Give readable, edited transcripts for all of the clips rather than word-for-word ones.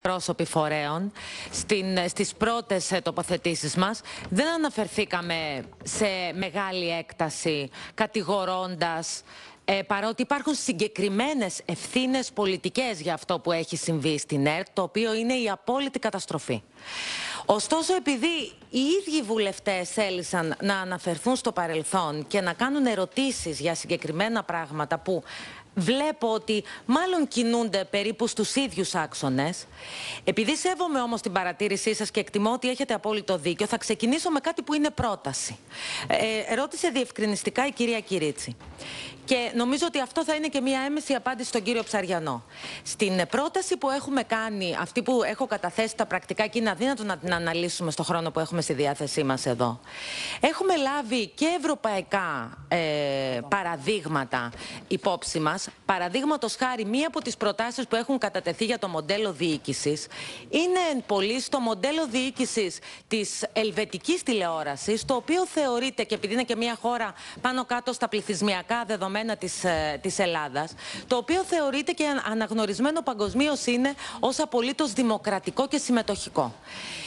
πρόσωποι φορέων στις πρώτες τοποθετήσεις μας. Δεν αναφερθήκαμε σε μεγάλη έκταση κατηγορώντας, παρότι υπάρχουν συγκεκριμένες ευθύνες πολιτικές για αυτό που έχει συμβεί στην ΕΡΤ, το οποίο είναι η απόλυτη καταστροφή. Ωστόσο, επειδή οι ίδιοι βουλευτές θέλησαν να αναφερθούν στο παρελθόν και να κάνουν ερωτήσεις για συγκεκριμένα πράγματα που βλέπω ότι μάλλον κινούνται περίπου στους ίδιους άξονες. Επειδή σέβομαι όμως την παρατήρησή σας και εκτιμώ ότι έχετε απόλυτο δίκιο, θα ξεκινήσω με κάτι που είναι πρόταση. Ρώτησε διευκρινιστικά η κυρία Κυρίτσι. Και νομίζω ότι αυτό θα είναι και μια έμεση απάντηση στον κύριο Ψαριανό. Στην πρόταση που έχουμε κάνει, αυτή που έχω καταθέσει τα πρακτικά και είναι αδύνατο να την αναλύσουμε στο χρόνο που έχουμε στη διάθεσή μας εδώ, έχουμε λάβει και ευρωπαϊκά παραδείγματα υπόψη μας. Παραδείγματος χάρη, μία από τις προτάσεις που έχουν κατατεθεί για το μοντέλο διοίκησης είναι εν πολύ στο μοντέλο διοίκησης της ελβετικής τηλεόρασης, το οποίο θεωρείται, και επειδή είναι και μια χώρα πάνω κάτω στα πληθυσμιακά δεδομένα της Ελλάδας, το οποίο θεωρείται και αναγνωρισμένο παγκοσμίως είναι ως απολύτως δημοκρατικό και συμμετοχικό.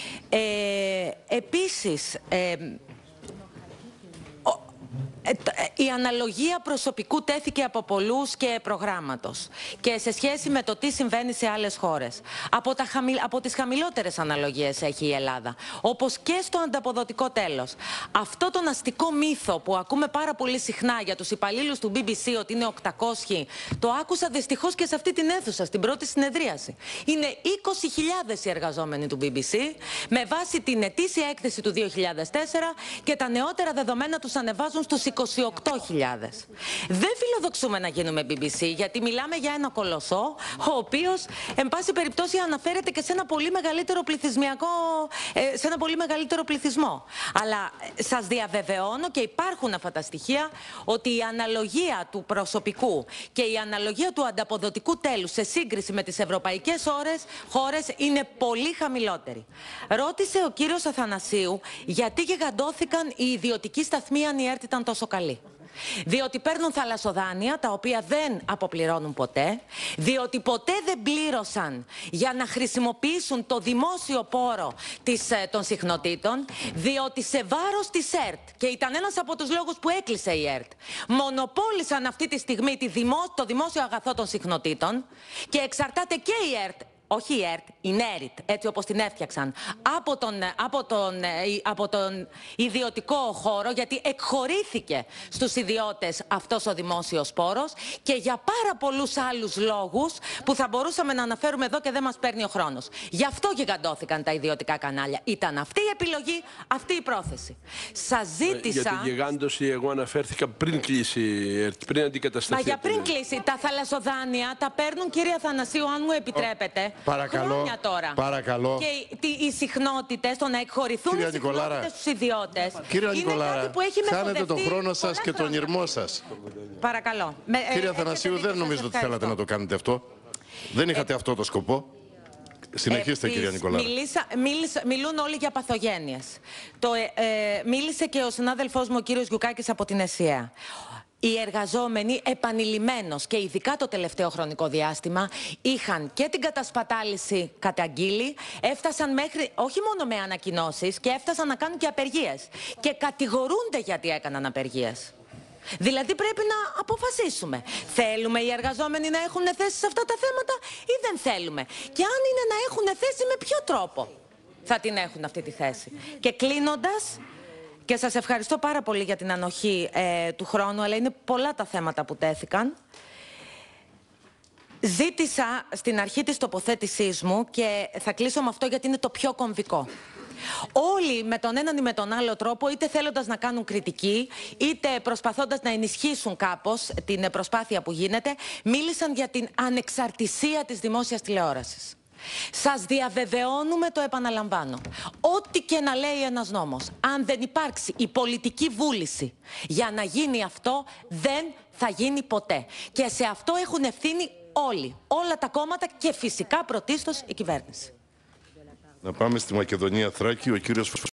Επίσης, η αναλογία προσωπικού τέθηκε από πολλούς και προγράμματος και σε σχέση με το τι συμβαίνει σε άλλες χώρες. Από τις χαμηλότερες αναλογίες έχει η Ελλάδα, όπως και στο ανταποδοτικό τέλος. Αυτό τον αστικό μύθο που ακούμε πάρα πολύ συχνά για τους υπαλλήλους του BBC ότι είναι 800, το άκουσα δυστυχώς και σε αυτή την αίθουσα, στην πρώτη συνεδρίαση. Είναι 20.000 οι εργαζόμενοι του BBC, με βάση την ετήσια έκθεση του 2004 και τα νεότερα δεδομένα τους ανεβάζουν στους 28.000. Δεν φιλοδοξούμε να γίνουμε BBC, γιατί μιλάμε για ένα κολοσσό, ο οποίος, εν πάση περιπτώσει, αναφέρεται και σε ένα πολύ μεγαλύτερο πληθυσμό. Αλλά σας διαβεβαιώνω, και υπάρχουν αυτά τα στοιχεία, ότι η αναλογία του προσωπικού και η αναλογία του ανταποδοτικού τέλους σε σύγκριση με τις ευρωπαϊκές χώρες είναι πολύ χαμηλότερη. Ρώτησε ο κύριος Αθανασίου γιατί γιγαντώθηκαν οι ιδιωτικοί σταθμοί αν η ΕΡΤ ήταν τόσο καλή. Διότι παίρνουν θαλασσοδάνεια τα οποία δεν αποπληρώνουν ποτέ, διότι ποτέ δεν πλήρωσαν για να χρησιμοποιήσουν το δημόσιο πόρο των συχνοτήτων, διότι σε βάρος της ΕΡΤ, και ήταν ένας από τους λόγους που έκλεισε η ΕΡΤ, μονοπόλησαν αυτή τη στιγμή το δημόσιο αγαθό των συχνοτήτων και εξαρτάται και η ΕΡΤ, όχι η ΕΡΤ, η ΝΕΡΙΤ, έτσι όπως την έφτιαξαν, από τον ιδιωτικό χώρο, γιατί εκχωρήθηκε στους ιδιώτες αυτός ο δημόσιος πόρος και για πάρα πολλούς άλλους λόγους που θα μπορούσαμε να αναφέρουμε εδώ και δεν μας παίρνει ο χρόνος. Γι' αυτό γιγαντώθηκαν τα ιδιωτικά κανάλια. Ήταν αυτή η επιλογή, αυτή η πρόθεση. Σας ζήτησα... Για την γιγάντωση εγώ αναφέρθηκα πριν κλείσει η ΕΡΤ, πριν αντικατασταθεί. Μα για πριν κλείσει, τα θαλασσοδάνεια τα παίρνουν, κύριε Αθανασίου, αν μου επιτρέπετε. Παρακαλώ, τώρα. Παρακαλώ. Και οι συχνότητες, το να εκχωρηθούν οι συχνότητες στους ιδιώτες. Κύριε Νικολάρα, χάνετε τον χρόνο σας και τον ηρμό σας. Παρακαλώ. Κύριε Αθανασίου, δεν νομίζω ότι θέλατε να το κάνετε αυτό. Δεν είχατε αυτό το σκοπό. Συνεχίστε, κυρία Νικολάρα. Μιλούν όλοι για παθογένειες. Μίλησε και ο συνάδελφός μου, ο κύριος Γιουκάκης, από την ΕΣΥΑ. Οι εργαζόμενοι επανειλημμένως και ειδικά το τελευταίο χρονικό διάστημα είχαν και την κατασπατάληση καταγγείλει, έφτασαν μέχρι, όχι μόνο με ανακοινώσεις, και έφτασαν να κάνουν και απεργίες. Και κατηγορούνται γιατί έκαναν απεργίες. Δηλαδή πρέπει να αποφασίσουμε. Θέλουμε οι εργαζόμενοι να έχουν θέση σε αυτά τα θέματα ή δεν θέλουμε? Και αν είναι να έχουν θέση, με ποιο τρόπο θα την έχουν αυτή τη θέση? Και κλείνοντας... Και σας ευχαριστώ πάρα πολύ για την ανοχή του χρόνου, αλλά είναι πολλά τα θέματα που τέθηκαν. Ζήτησα στην αρχή της τοποθέτησής μου, και θα κλείσω με αυτό γιατί είναι το πιο κομβικό. Όλοι με τον έναν ή με τον άλλο τρόπο, είτε θέλοντας να κάνουν κριτική, είτε προσπαθώντας να ενισχύσουν κάπως την προσπάθεια που γίνεται, μίλησαν για την ανεξαρτησία της δημόσιας τηλεόρασης. Σας διαβεβαιώνουμε, το επαναλαμβάνω, ό,τι και να λέει ένας νόμος, αν δεν υπάρξει η πολιτική βούληση για να γίνει αυτό, δεν θα γίνει ποτέ. Και σε αυτό έχουν ευθύνη όλοι, όλα τα κόμματα και φυσικά πρωτίστως η κυβέρνηση. Να πάμε στη Μακεδονία Θράκη, ο κύριος